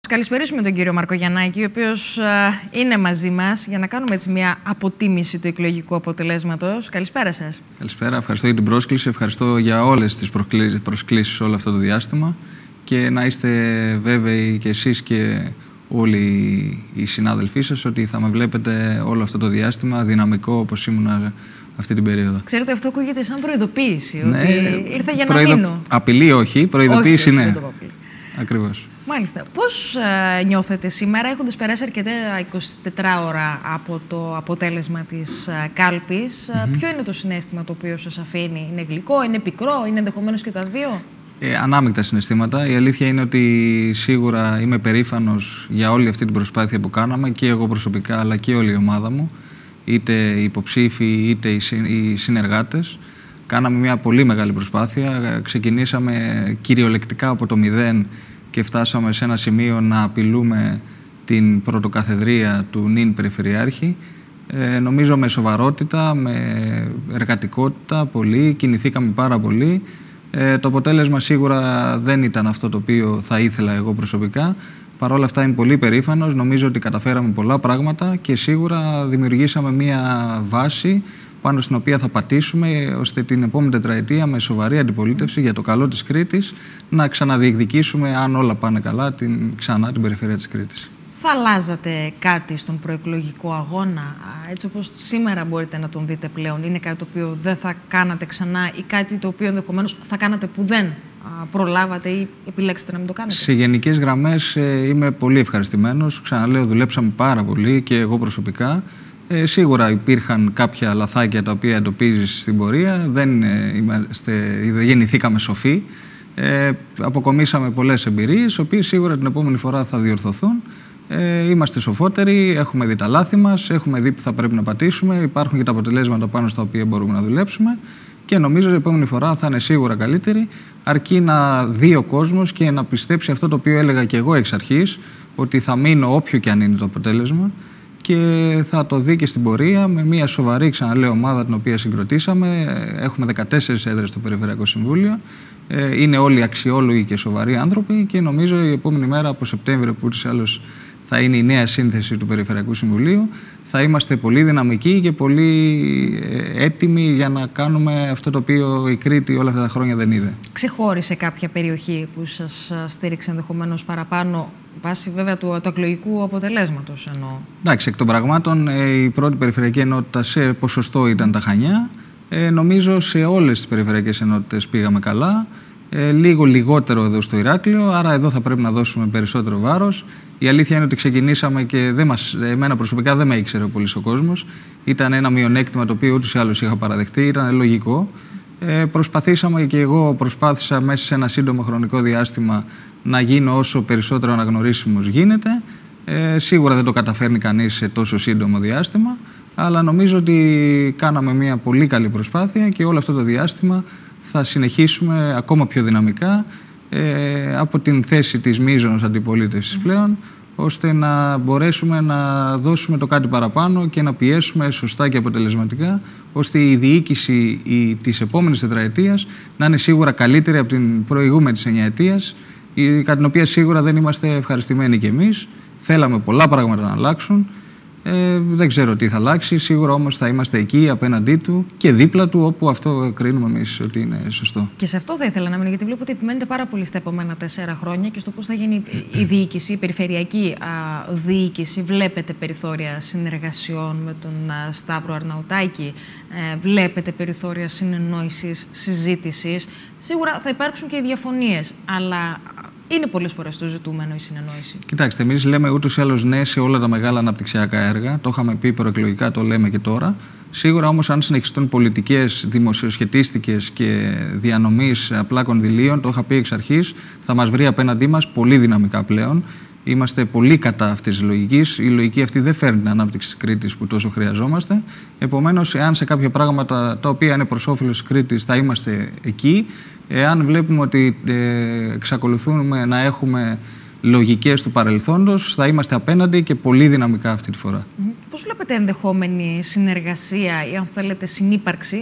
Καλησπερίσουμε τον κύριο Μαρκογιαννάκη, ο οποίος είναι μαζί μας για να κάνουμε έτσι μια αποτίμηση του εκλογικού αποτελέσματος. Καλησπέρα σας. Καλησπέρα, ευχαριστώ για την πρόσκληση, ευχαριστώ για όλες τις προσκλήσεις όλο αυτό το διάστημα και να είστε βέβαιοι και εσείς και όλοι οι συνάδελφοί σας ότι θα με βλέπετε όλο αυτό το διάστημα δυναμικό όπως ήμουν αυτή την περίοδο. Ξέρετε, αυτό ακούγεται σαν προειδοποίηση, ναι, ότι ήρθα για να μείνω. Απειλή όχι, προειδοποίηση ναι. Ακριβώς. Μάλιστα. Πώς νιώθετε σήμερα, έχοντας περάσει αρκετά 24 ώρα από το αποτέλεσμα της κάλπης, ποιο είναι το συναίσθημα το οποίο σας αφήνει? Είναι γλυκό, είναι πικρό, είναι ενδεχομένως και τα δύο? Ανάμεικτα συναισθήματα. Η αλήθεια είναι ότι σίγουρα είμαι περήφανος για όλη αυτή την προσπάθεια που κάναμε και εγώ προσωπικά αλλά και όλη η ομάδα μου, είτε οι υποψήφοι είτε οι συνεργάτες. Κάναμε μια πολύ μεγάλη προσπάθεια. Ξεκινήσαμε κυριολεκτικά από το μηδέν και φτάσαμε σε ένα σημείο να απειλούμε την πρωτοκαθεδρία του νυν Περιφερειάρχη. Νομίζω με σοβαρότητα, με εργατικότητα πολύ, κινηθήκαμε πάρα πολύ. Το αποτέλεσμα σίγουρα δεν ήταν αυτό το οποίο θα ήθελα εγώ προσωπικά. Παρ' όλα αυτά είμαι πολύ περήφανος. Νομίζω ότι καταφέραμε πολλά πράγματα και σίγουρα δημιουργήσαμε μια βάση πάνω στην οποία θα πατήσουμε ώστε την επόμενη τετραετία με σοβαρή αντιπολίτευση για το καλό της Κρήτης να ξαναδιεκδικήσουμε, αν όλα πάνε καλά, ξανά την περιφέρεια της Κρήτης. Θα αλλάζατε κάτι στον προεκλογικό αγώνα, έτσι όπως σήμερα μπορείτε να τον δείτε πλέον? Είναι κάτι το οποίο δεν θα κάνατε ξανά ή κάτι το οποίο ενδεχομένως θα κάνατε που δεν προλάβατε ή επιλέξετε να μην το κάνετε? Σε γενικές γραμμές είμαι πολύ ευχαριστημένος. Ξαναλέω, δουλέψαμε πάρα πολύ και εγώ προσωπικά. Σίγουρα υπήρχαν κάποια λαθάκια τα οποία εντοπίζεις στην πορεία. Δεν γεννηθήκαμε σοφοί. Αποκομίσαμε πολλές εμπειρίες, οι οποίες σίγουρα την επόμενη φορά θα διορθωθούν. Είμαστε σοφότεροι, έχουμε δει τα λάθη μας, έχουμε δει που θα πρέπει να πατήσουμε, υπάρχουν και τα αποτελέσματα πάνω στα οποία μπορούμε να δουλέψουμε και νομίζω ότι η επόμενη φορά θα είναι σίγουρα καλύτερη, αρκεί να δει ο κόσμος και να πιστέψει αυτό το οποίο έλεγα και εγώ εξ αρχής, ότι θα μείνω όποιο και αν είναι το αποτέλεσμα και θα το δει και στην πορεία με μια σοβαρή, ξαναλέω, ομάδα την οποία συγκροτήσαμε. Έχουμε 14 έδρες στο Περιφερειακό Συμβούλιο. Είναι όλοι αξιόλογοι και σοβαροί άνθρωποι και νομίζω η επόμενη μέρα από Σεπτέμβριο, που ούτως ή άλλως θα είναι η νέα σύνθεση του Περιφερειακού Συμβουλίου, θα είμαστε πολύ δυναμικοί και πολύ έτοιμοι για να κάνουμε αυτό το οποίο η Κρήτη όλα αυτά τα χρόνια δεν είδε. Ξεχώρισε κάποια περιοχή που σας στήριξε ενδεχομένως παραπάνω, βάσει βέβαια του εκλογικού αποτελέσματος εννοώ? Εντάξει, εκ των πραγμάτων η πρώτη περιφερειακή ενότητα σε ποσοστό ήταν τα Χανιά. Νομίζω σε όλες τις περιφερειακές ενότητες πήγαμε καλά. Λίγο λιγότερο εδώ στο Ηράκλειο, άρα εδώ θα πρέπει να δώσουμε περισσότερο βάρος. Η αλήθεια είναι ότι ξεκινήσαμε και εμένα προσωπικά δεν με ήξερε πολύ ο κόσμος. Ήταν ένα μειονέκτημα το οποίο ούτως ή άλλως είχα παραδεχτεί, ήταν λογικό. Προσπαθήσαμε και εγώ προσπάθησα μέσα σε ένα σύντομο χρονικό διάστημα να γίνω όσο περισσότερο αναγνωρίσιμος γίνεται. Σίγουρα δεν το καταφέρνει κανείς σε τόσο σύντομο διάστημα, αλλά νομίζω ότι κάναμε μια πολύ καλή προσπάθεια και όλο αυτό το διάστημα θα συνεχίσουμε ακόμα πιο δυναμικά από την θέση της μείζωνος αντιπολίτευσης πλέον, ώστε να μπορέσουμε να δώσουμε το κάτι παραπάνω και να πιέσουμε σωστά και αποτελεσματικά, ώστε η διοίκηση της επόμενης τετραετίας να είναι σίγουρα καλύτερη από την προηγούμενη της εννιαετίας, κατά την οποία σίγουρα δεν είμαστε ευχαριστημένοι κι εμείς. Θέλαμε πολλά πράγματα να αλλάξουν. Δεν ξέρω τι θα αλλάξει, σίγουρα όμως θα είμαστε εκεί απέναντί του και δίπλα του όπου αυτό κρίνουμε εμείς ότι είναι σωστό. Και σε αυτό θα ήθελα να μείνω, γιατί βλέπω ότι επιμένετε πάρα πολύ στα επόμενα 4 χρόνια και στο πώς θα γίνει η διοίκηση, η περιφερειακή διοίκηση. Βλέπετε περιθώρια συνεργασιών με τον Σταύρο Αρναουτάκη, βλέπετε περιθώρια συνεννόησης, συζήτησης. Σίγουρα θα υπάρξουν και διαφωνίες, αλλά είναι πολλές φορές το ζητούμενο η συνεννόηση. Κοιτάξτε, εμείς λέμε ούτως ή άλλως ναι σε όλα τα μεγάλα αναπτυξιακά έργα. Το είχαμε πει προεκλογικά, το λέμε και τώρα. Σίγουρα όμως, αν συνεχιστούν πολιτικές, δημοσιοσχετίστικες και διανομής απλά κονδυλίων, το είχα πει εξ αρχής, θα μας βρει απέναντί μας πολύ δυναμικά πλέον. Είμαστε πολύ κατά αυτής της λογικής. Η λογική αυτή δεν φέρνει την ανάπτυξη της Κρήτης που τόσο χρειαζόμαστε. Επομένως, εάν σε κάποια πράγματα τα οποία είναι προς όφελος της Κρήτης θα είμαστε εκεί, εάν βλέπουμε ότι εξακολουθούμε να έχουμε λογικές του παρελθόντος, θα είμαστε απέναντι και πολύ δυναμικά αυτή τη φορά. Πώς βλέπετε ενδεχόμενη συνεργασία ή, αν θέλετε, συνύπαρξη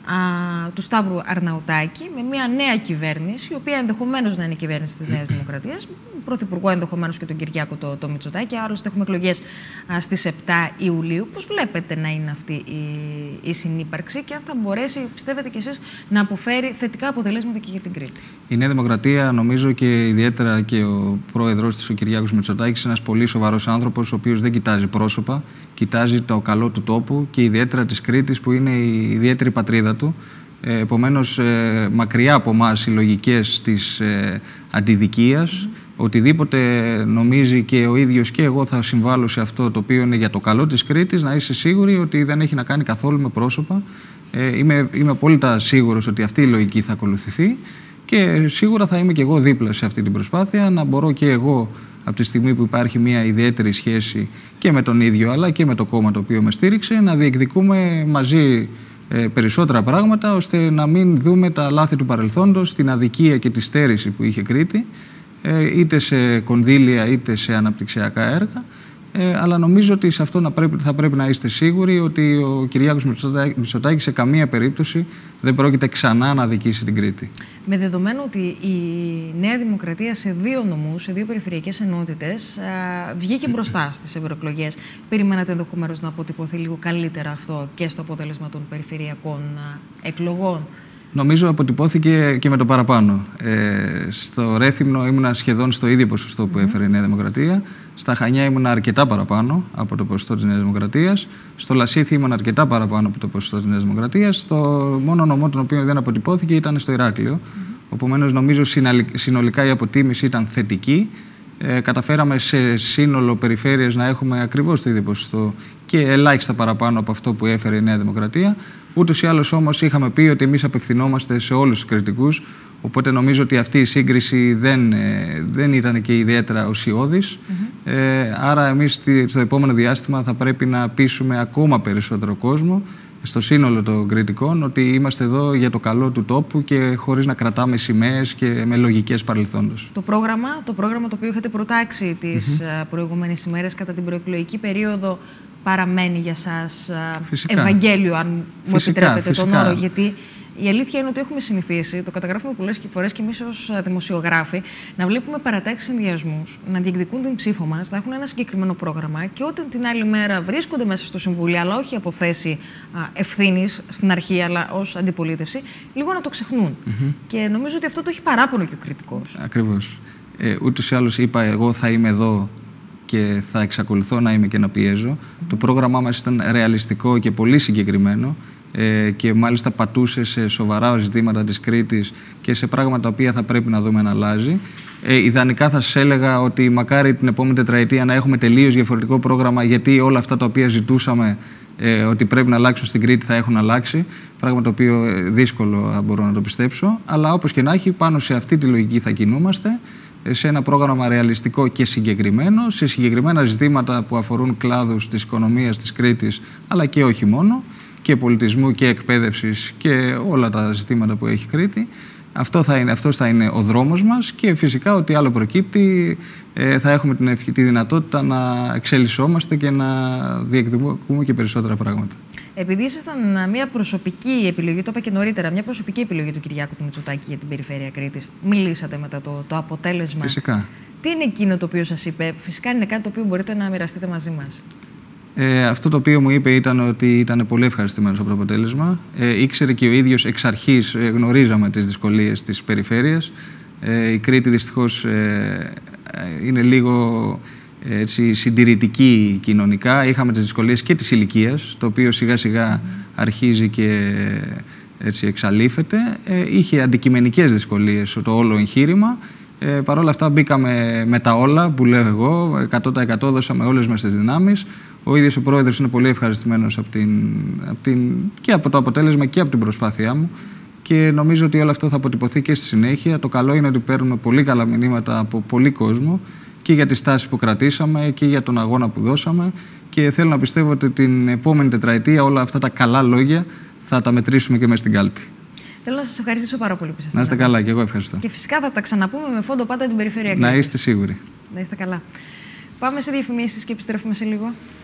του Σταύρου Αρναουτάκη με μια νέα κυβέρνηση, η οποία ενδεχομένως να είναι η κυβέρνηση της Νέας Δημοκρατίας, πρωθυπουργό ενδεχομένως και τον Κυριάκο το Μητσοτάκη. Άλλωστε, έχουμε εκλογές στις 7 Ιουλίου. Πώς βλέπετε να είναι αυτή η συνύπαρξη και αν θα μπορέσει, πιστεύετε κι εσείς, να αποφέρει θετικά αποτελέσματα και για την Κρήτη? Η Νέα Δημοκρατία, νομίζω και ιδιαίτερα και ο πρόεδρος της, ο Κυριάκος Μητσοτάκης, είναι ένας πολύ σοβαρός άνθρωπος, ο οποίος δεν κοιτάζει πρόσωπα, κοιτάζει το καλό του τόπου και ιδιαίτερα της Κρήτης, που είναι η ιδιαίτερη πατρίδα του. Επομένως, μακριά από εμάς οι λογικές της αντιδικίας, οτιδήποτε νομίζει και ο ίδιος και εγώ θα συμβάλλω σε αυτό το οποίο είναι για το καλό της Κρήτης, να είσαι σίγουροι ότι δεν έχει να κάνει καθόλου με πρόσωπα. Είμαι απόλυτα σίγουρος ότι αυτή η λογική θα ακολουθηθεί και σίγουρα θα είμαι και εγώ δίπλα σε αυτή την προσπάθεια, να μπορώ και εγώ από τη στιγμή που υπάρχει μια ιδιαίτερη σχέση και με τον ίδιο αλλά και με το κόμμα το οποίο με στήριξε, να διεκδικούμε μαζί περισσότερα πράγματα, ώστε να μην δούμε τα λάθη του παρελθόντος, την αδικία και τη στέρηση που είχε Κρήτη, είτε σε κονδύλια είτε σε αναπτυξιακά έργα. Αλλά νομίζω ότι σε αυτό θα πρέπει να είστε σίγουροι ότι ο Κυριάκος Μητσοτάκης σε καμία περίπτωση δεν πρόκειται ξανά να αδικήσει την Κρήτη. Με δεδομένο ότι η Νέα Δημοκρατία σε 2 νομούς, σε 2 περιφερειακές ενότητες, βγήκε μπροστά στις ευρωεκλογές, περιμένατε ενδεχομένως να αποτυπωθεί λίγο καλύτερα αυτό και στο αποτέλεσμα των περιφερειακών εκλογών? Νομίζω αποτυπώθηκε και με το παραπάνω. Στο Ρέθυμνο ήμουνα σχεδόν στο ίδιο ποσοστό που έφερε η Νέα Δημοκρατία. Στα Χανιά ήμουνα αρκετά παραπάνω από το ποσοστό της Νέας Δημοκρατίας. Στο Λασίθι ήμουνα αρκετά παραπάνω από το ποσοστό της Νέας Δημοκρατίας. Το μόνο νομό τον οποίο δεν αποτυπώθηκε ήταν στο Ηράκλειο. Επομένως, νομίζω συνολικά η αποτίμηση ήταν θετική. Καταφέραμε σε σύνολο περιφέρειες να έχουμε ακριβώς το ίδιο ποσοστό και ελάχιστα παραπάνω από αυτό που έφερε η Νέα Δημοκρατία. Ούτως ή άλλως όμως είχαμε πει ότι εμείς απευθυνόμαστε σε όλους τους κριτικούς, οπότε νομίζω ότι αυτή η σύγκριση δεν ήταν και ιδιαίτερα ουσιώδης. Άρα εμείς στο επόμενο διάστημα θα πρέπει να πείσουμε ακόμα περισσότερο κόσμο, στο σύνολο των κριτικών, ότι είμαστε εδώ για το καλό του τόπου και χωρίς να κρατάμε σημαίες και με λογικές παρελθόντος. Το πρόγραμμα το οποίο είχατε προτάξει τις προηγούμενες ημέρες κατά την προεκλογική περίοδο παραμένει για σας Ευαγγέλιο, αν μου επιτρέπετε τον όρο, γιατί η αλήθεια είναι ότι έχουμε συνηθίσει, το καταγράφουμε πολλές φορές και εμείς ως δημοσιογράφοι, να βλέπουμε παρατάξεις συνδυασμούς, να διεκδικούν την ψήφο μας, να έχουν ένα συγκεκριμένο πρόγραμμα και όταν την άλλη μέρα βρίσκονται μέσα στο Συμβούλιο, αλλά όχι από θέση ευθύνης στην αρχή, αλλά ως αντιπολίτευση, λίγο να το ξεχνούν. Και νομίζω ότι αυτό το έχει παράπονο και ο κριτικός. Ακριβώς. Ούτως ή άλλως είπα, εγώ θα είμαι εδώ και θα εξακολουθώ να είμαι και να πιέζω. Το πρόγραμμά μας ήταν ρεαλιστικό και πολύ συγκεκριμένο και μάλιστα πατούσε σε σοβαρά ζητήματα της Κρήτης και σε πράγματα τα οποία θα πρέπει να δούμε να αλλάζει. Ιδανικά θα σας έλεγα ότι μακάρι την επόμενη τετραετία να έχουμε τελείως διαφορετικό πρόγραμμα, γιατί όλα αυτά τα οποία ζητούσαμε ότι πρέπει να αλλάξουν στην Κρήτη θα έχουν αλλάξει. Πράγμα το οποίο δύσκολο μπορώ να το πιστέψω. Αλλά όπως και να έχει, πάνω σε αυτή τη λογική θα κινούμαστε, σε ένα πρόγραμμα ρεαλιστικό και συγκεκριμένο, σε συγκεκριμένα ζητήματα που αφορούν κλάδους της οικονομίας της Κρήτης, αλλά και όχι μόνο, και πολιτισμού και εκπαίδευσης και όλα τα ζητήματα που έχει Κρήτη. Αυτός θα είναι ο δρόμος μας και φυσικά ό,τι άλλο προκύπτει θα έχουμε τη δυνατότητα να εξελισσόμαστε και να διεκδικούμε και περισσότερα πράγματα. Επειδή ήσασταν μια προσωπική επιλογή, το είπα και νωρίτερα, μια προσωπική επιλογή του Κυριάκου του Μητσοτάκη για την περιφέρεια Κρήτης, μιλήσατε μετά το αποτέλεσμα. Φυσικά. Τι είναι εκείνο το οποίο σας είπε? Φυσικά είναι κάτι το οποίο μπορείτε να μοιραστείτε μαζί μας. Αυτό το οποίο μου είπε ήταν ότι ήταν πολύ ευχαριστημένος από το αποτέλεσμα. Ήξερε και ο ίδιος εξ αρχής, γνωρίζαμε τις δυσκολίες της περιφέρειας. Η Κρήτη δυστυχώς είναι λίγο συντηρητική κοινωνικά. Είχαμε τις δυσκολίες και της ηλικίας, το οποίο σιγά σιγά αρχίζει και εξαλείφεται. Είχε αντικειμενικές δυσκολίες το όλο εγχείρημα. Παρ' όλα αυτά μπήκαμε με τα όλα που λέω εγώ, 100% δώσαμε όλες μας τις δυνάμεις. Ο ίδιος ο πρόεδρος είναι πολύ ευχαριστημένος και από το αποτέλεσμα και από την προσπάθειά μου και νομίζω ότι όλο αυτό θα αποτυπωθεί και στη συνέχεια. Το καλό είναι ότι παίρνουμε πολύ καλά μηνύματα από πολύ κόσμο και για τη στάση που κρατήσαμε και για τον αγώνα που δώσαμε και θέλω να πιστεύω ότι την επόμενη τετραετία όλα αυτά τα καλά λόγια θα τα μετρήσουμε και μέσα στην κάλπη. Θέλω να σας ευχαριστήσω πάρα πολύ που ήσασταν. Να είστε καλά και εγώ ευχαριστώ. Και φυσικά θα τα ξαναπούμε με φόντο πάντα την περιφέρεια Κρήτης. Να είστε σίγουροι. Να είστε καλά. Πάμε σε διαφημίσεις και επιστρέφουμε σε λίγο.